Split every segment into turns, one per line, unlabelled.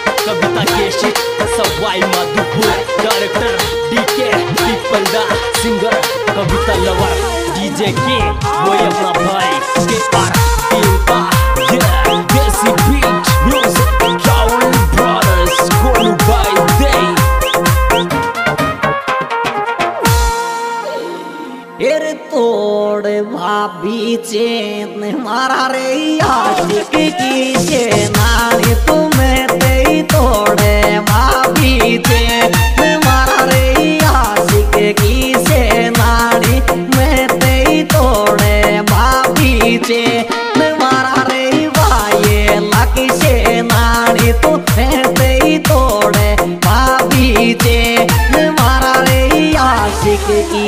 कविता Keshi Sawai Madhopur director DK Peeplda singer Kavita lover DJ के वो अपना भाई KR team desi beat music Travel Brothers Golu by day
एरे तोड़ भाभी चेन मारा रे आशिक की चेनानी तुम्हें ते तोड़े भाभी चेन मारा रे आशिक की चेनानी मैं ते तोड़े भाभी चेन मारा रे वाये लाकी चेनानी तुम्हें ते तोड़े भाभी चेन मारा रे आशिक की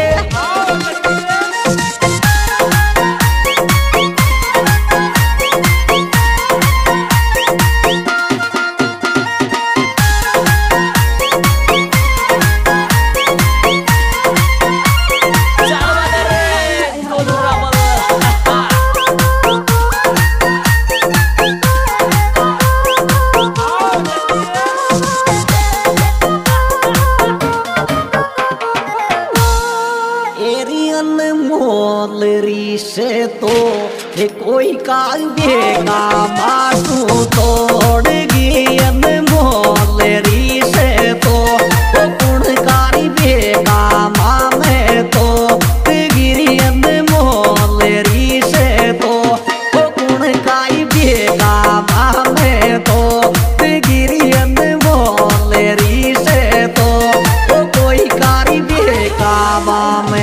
से तो ये कोई काल बेगा मासू तोड़ गियन मोलरी से तो वो गुणकारी बेगा मामे तो गिरियन मोलरी से तो वो गुणकारी बेगा मामे तो गिरियन मोलरी से तो वो कोई कारी बेगा मामे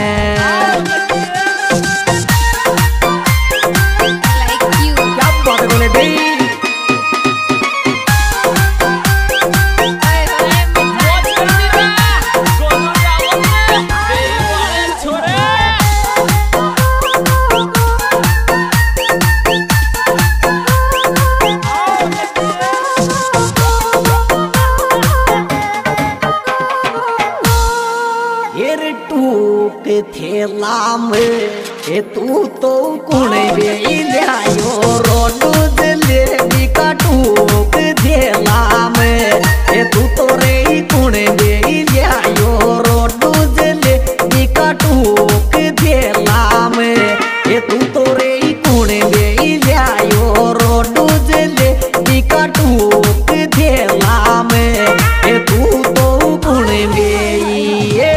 थेला में तू तो कुणे बेलियायो रोडू जले बिका टूक थेला में तू तो रे कुणे बेलियायो रोडू जले बिका टूक थेला में तू तो रे कुणे बेलियायो रोडू जले बिका टूक थेला में तू तो कुणे बेलिए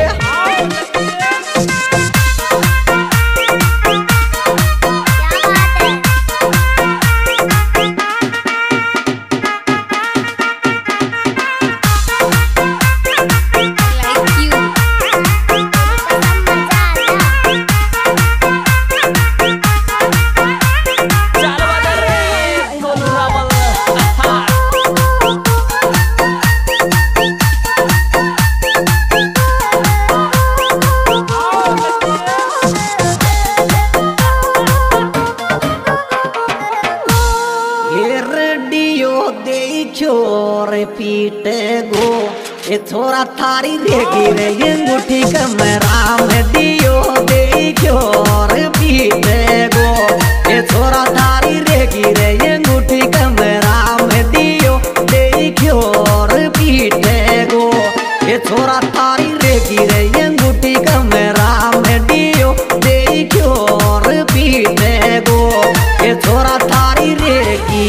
छोरा थारी रेगी रे अंगूठी कमरा में दियो देखो रे पीटे गो ये छोरा थारी रेगी रे अंगूठी कमरा में दियो देखो रे पीटे गो ये छोरा थारी रेगी रे अंगूठी कमरा में दियो देखो रे पीटे गो ये छोरा थारी रेगी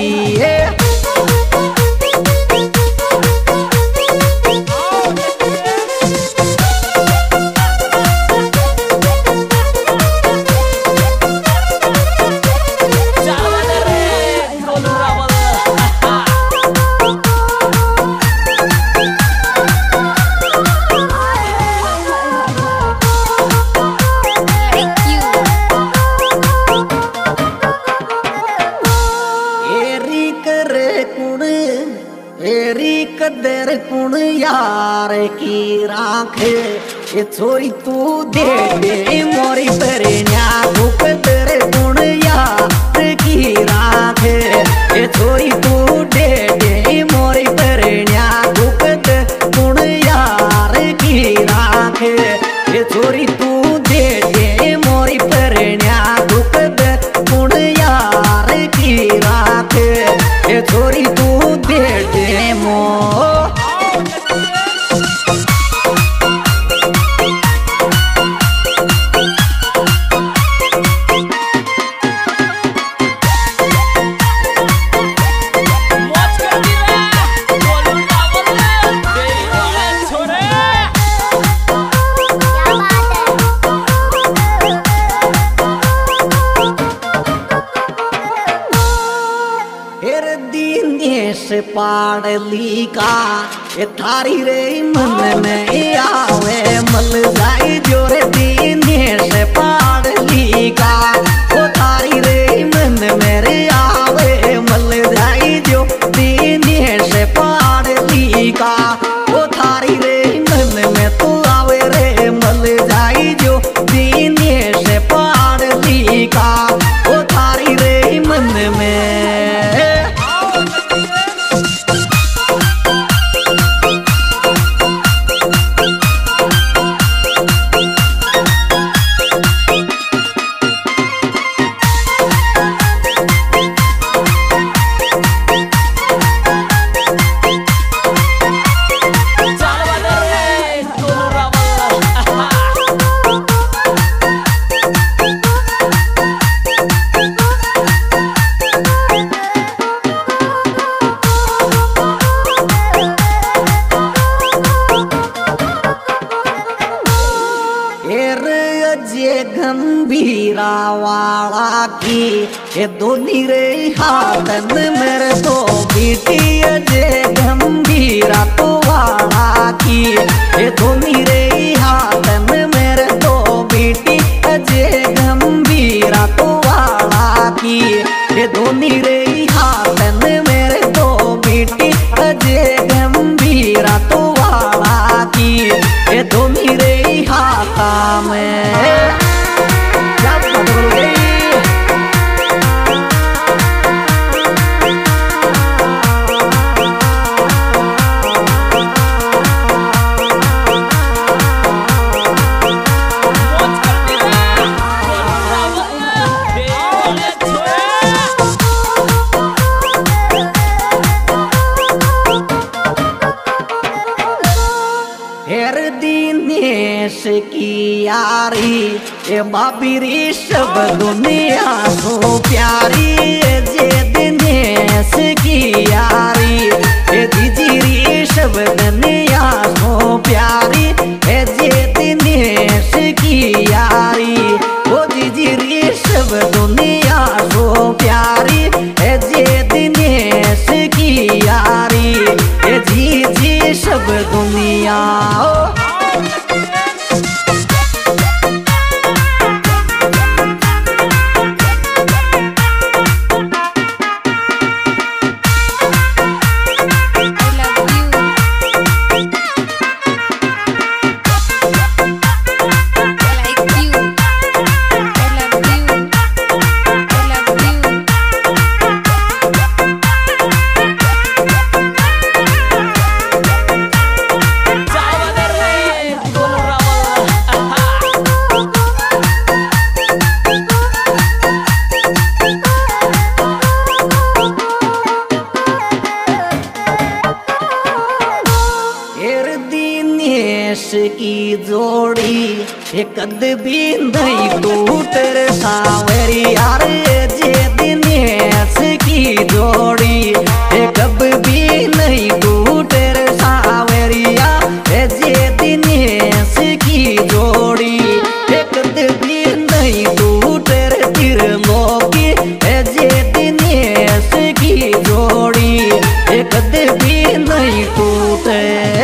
कदर कुण यार की राखे ये छोरी तू दे दे मोरी परन्या कदर कुण यार की राखे ये छोरी तू दे दे मोरी परन्या कदर कुण यार की राखे ये छोरी तू दे दे मोरी परन्या कदर कुण यार की राखे ये छोरी तू दे दिनेश पाड़ली का ये थारी रे मन में आवे मल जाई जो रे दिनेश पाड़ली का वो थारी रे मन मेरे आवे मल जाई जो दिनेश पाड़ली का वो थारी रे मन में तो आवे रे मल जाई जो दिनेश पाड़ली का वो थारी रे मन में। गंभीरा वाला की ये दोनी रे हाथन मेरे तो बेटी जे गंभीरा तो वाला की ये दोनी रे हाथन मेरे तो बेटी जे गंभीरा तो वाला की ये दोनी रे हाथन मेरे तो बेटी जे गंभीरा तो वाला की ये दोनी रे हाथा में। दिनेश की यारी ये बाबी सब दुनिया सो प्यारी जे दिनेश की यारी ये दीजी सब दुनिया सो प्यारी जे दिनेश की यारी वो दीजी सब दुनिया सो प्यारी जे दिनेश की यारी ये दीजी सब दुनिया। की जोड़ी कद भी नहीं टूट रे सावरी यार जे दिनेश की जोड़ी कब भी नहीं टूट रे सावरिया जे दिनेश की जोड़ी कद भी नहीं टूट रे त्रिलोकी जे दिनेश की जोड़ी कद भी नहीं टूटे।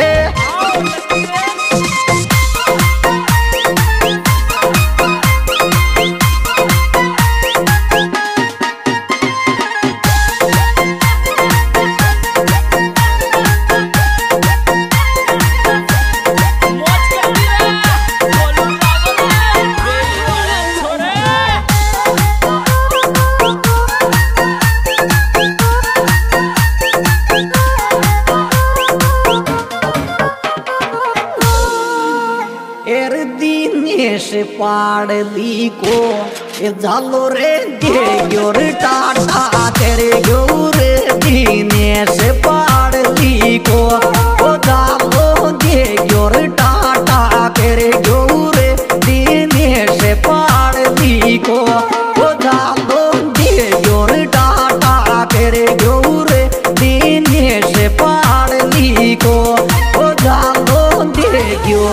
दिनेश पाड़ली को ये झालो रे गयो रे टाटा तेरे गयो रे दिनेश पाड़ली को ओ झालो गयो रे टाटा तेरे गयो रे दिनेश पाड़ली को ओ झालो गयो रे टाटा तेरे गयो रे दिनेश पाड़ली को ओ झालो गयो।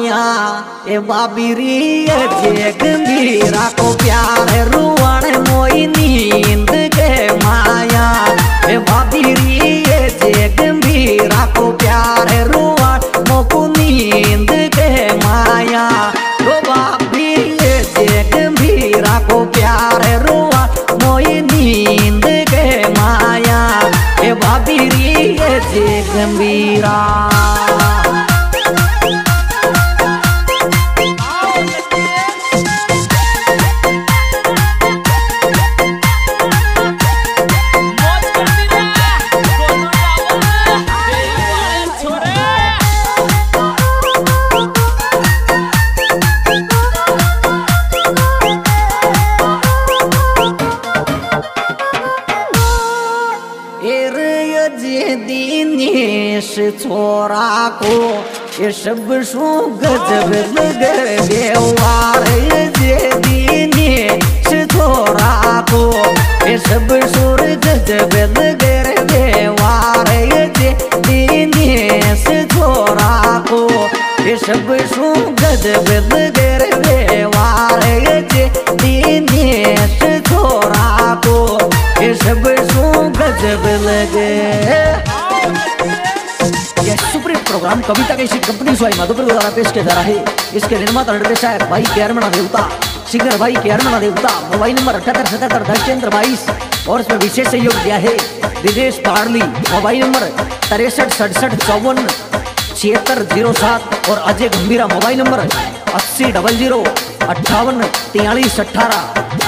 माया ए बाबीरी जे गंभीरा को प्यार रुवण मोई नींद के माया ए बाबीरी जे गंभीरा को प्यार रुवण मोकु नींद के माया ओ बाबीरी जे गंभीरा को प्यार रुवण मोई नींद के माया ए बाबीरी जे गंभीरा छोरा को ये सब शू गजब लगे व्यवहार जे दिनेश छोरा को ये सब सुर गजब लगे व्यवहार जे दिनेश छोरा को ये सब शू गजब लगे व्यवहार जे दिनेश छोरा को ये सब शू गजब लगे। यह सुपरहिट प्रोग्राम कविता की कंपनी 𝗏𝗵 द्वारा पेश किया जा रहा है। इसके निर्माता निर्देशक भाई 𝗂𝗏𝗂𝗧, सिंगर भाई 𝗂𝗏𝗂𝗧, मोबाइल नंबर 78771022 और इसमें विशेष सहयोग दिया है विदेश पार्ली, मोबाइल नंबर 6367547607 और अजय गंभीरा मोबाइल नंबर 8000584318।